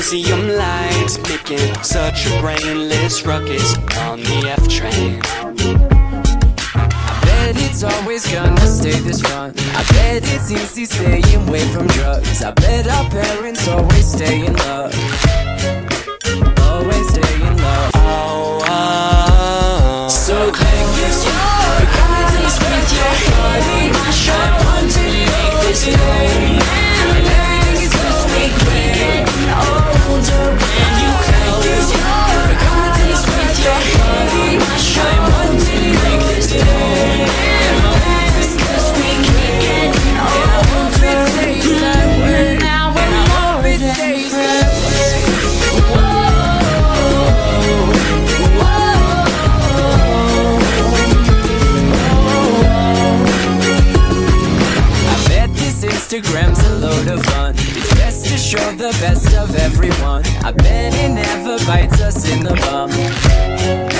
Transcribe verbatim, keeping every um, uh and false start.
museum lights, making such a brainless ruckus on the F train. I bet it's always gonna stay this fun. I bet it's easy staying away from drugs. I bet our parents always stay in love. Always stay in love. Oh, oh. So thank you for coming with your body. I want to make this day, and everything is just we get older. And you thank you for coming with your body. I want to make this day, and everything is just we get older. And I hope it stays that way. Now and I hope it stays that way. Instagram's a load of fun. It's best to show the best of everyone. I bet it never bites us in the bum.